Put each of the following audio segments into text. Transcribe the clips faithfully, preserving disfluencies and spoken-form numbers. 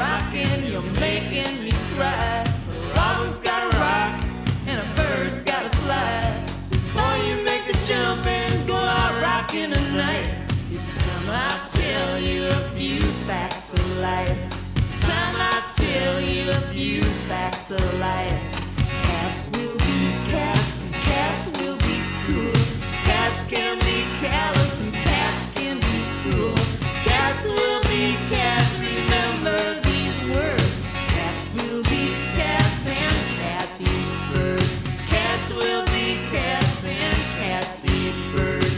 rockin', you're making me cry. A robin's gotta rock, and a bird's gotta fly. Before you make the jump and go out rockin' tonight, it's time I tell you a few facts of life. It's time I tell you a few facts of life. Cats will be cats, and cats will be cool. Cats can be callous, and cats can be cruel. Cats will be cats, remember these words. Cats will be cats, and cats eat birds. Cats will be cats, and cats eat birds.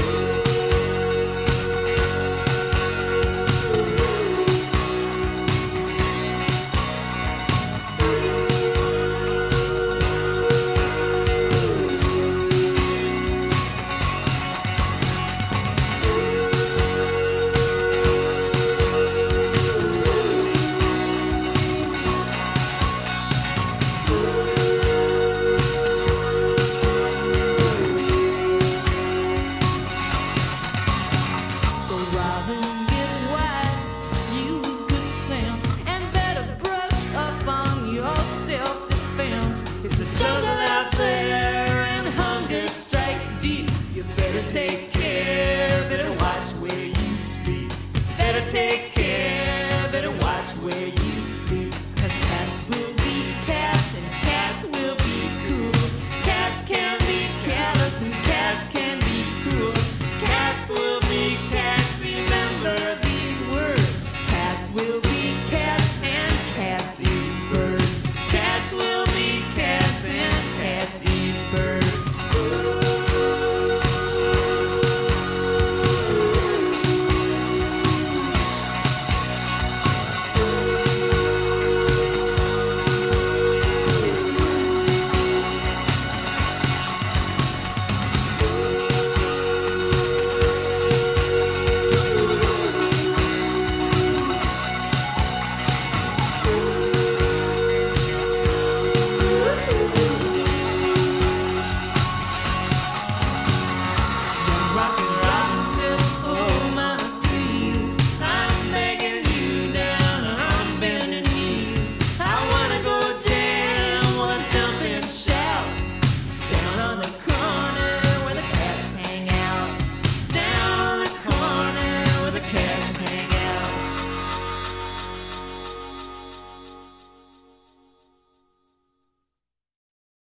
It's a jungle out there and hunger strikes deep. You better take care, better watch where you sleep. Better take care, better watch where you sleep. Cause cats will be cats and cats will be cool. Cats can be callous and cats can be cruel. Cats will be cats, remember these words. Cats will be cats.